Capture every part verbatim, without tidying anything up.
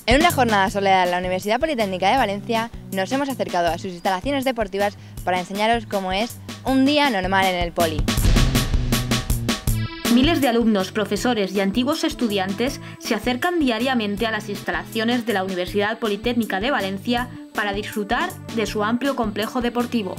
En una jornada soleada en la Universidad Politécnica de Valencia nos hemos acercado a sus instalaciones deportivas para enseñaros cómo es un día normal en el Poli. Miles de alumnos, profesores y antiguos estudiantes se acercan diariamente a las instalaciones de la Universidad Politécnica de Valencia para disfrutar de su amplio complejo deportivo.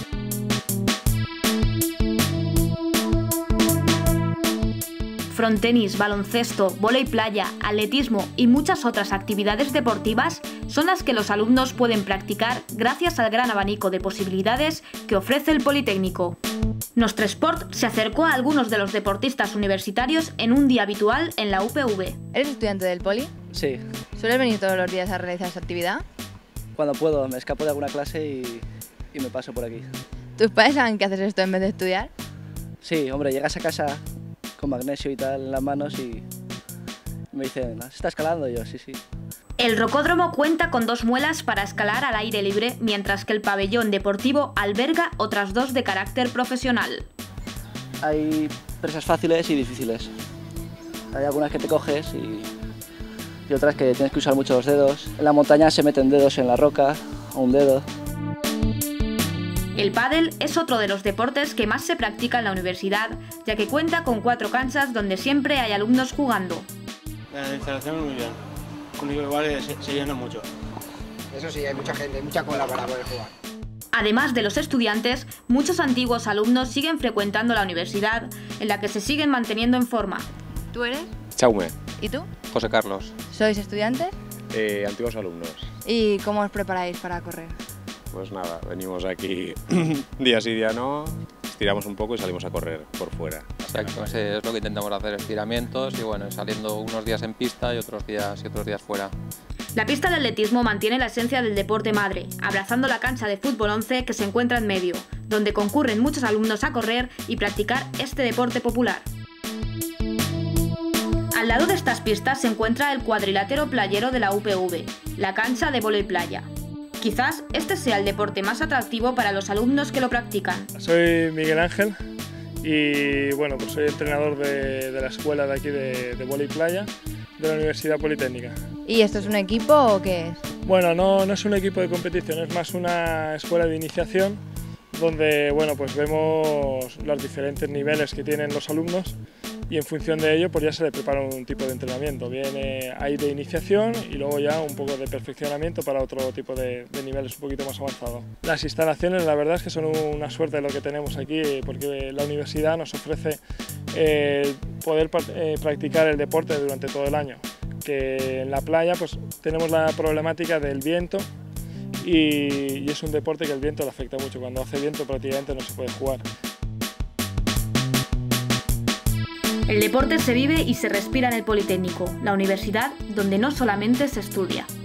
Frontenis, baloncesto, vóley playa, atletismo y muchas otras actividades deportivas son las que los alumnos pueden practicar gracias al gran abanico de posibilidades que ofrece el Politécnico. Nostresport se acercó a algunos de los deportistas universitarios en un día habitual en la U P V. ¿Eres estudiante del Poli? Sí. ¿Sueles venir todos los días a realizar esta actividad? Cuando puedo, me escapo de alguna clase y, y me paso por aquí. ¿Tus padres saben que haces esto en vez de estudiar? Sí, hombre, llegas a casa con magnesio y tal en las manos y me dicen, ¿se está escalando? Y yo, sí, sí. El rocódromo cuenta con dos muelas para escalar al aire libre, mientras que el pabellón deportivo alberga otras dos de carácter profesional. Hay presas fáciles y difíciles. Hay algunas que te coges y, y otras que tienes que usar mucho los dedos. En la montaña se meten dedos en la roca, o un dedo. El pádel es otro de los deportes que más se practica en la universidad, ya que cuenta con cuatro canchas donde siempre hay alumnos jugando. La instalación muy bien, único igual se, se llena mucho. Eso sí, hay mucha gente, hay mucha cola para poder jugar. Además de los estudiantes, muchos antiguos alumnos siguen frecuentando la universidad, en la que se siguen manteniendo en forma. ¿Tú eres? Chaume. ¿Y tú? José Carlos. ¿Sois estudiantes? Eh, antiguos alumnos. ¿Y cómo os preparáis para correr? Pues nada, venimos aquí día sí, día no, estiramos un poco y salimos a correr por fuera. Exacto, sí, es lo que intentamos hacer, estiramientos y bueno, saliendo unos días en pista y otros días, y otros días fuera. La pista de atletismo mantiene la esencia del deporte madre, abrazando la cancha de fútbol once que se encuentra en medio, donde concurren muchos alumnos a correr y practicar este deporte popular. Al lado de estas pistas se encuentra el cuadrilátero playero de la U P V, la cancha de vóley playa. Quizás este sea el deporte más atractivo para los alumnos que lo practican. Soy Miguel Ángel y bueno, pues soy entrenador de, de la escuela de aquí de, de vóley playa de la Universidad Politécnica. ¿Y esto es un equipo o qué es? Bueno, no, no es un equipo de competición, es más una escuela de iniciación donde bueno, pues vemos los diferentes niveles que tienen los alumnos y en función de ello pues ya se le prepara un tipo de entrenamiento. Viene ahí de iniciación y luego ya un poco de perfeccionamiento para otro tipo de, de niveles un poquito más avanzados. Las instalaciones la verdad es que son una suerte de lo que tenemos aquí porque la universidad nos ofrece eh, poder eh, practicar el deporte durante todo el año. Que en la playa pues tenemos la problemática del viento y, y es un deporte que el viento le afecta mucho. Cuando hace viento prácticamente no se puede jugar. El deporte se vive y se respira en el Politécnico, la universidad donde no solamente se estudia.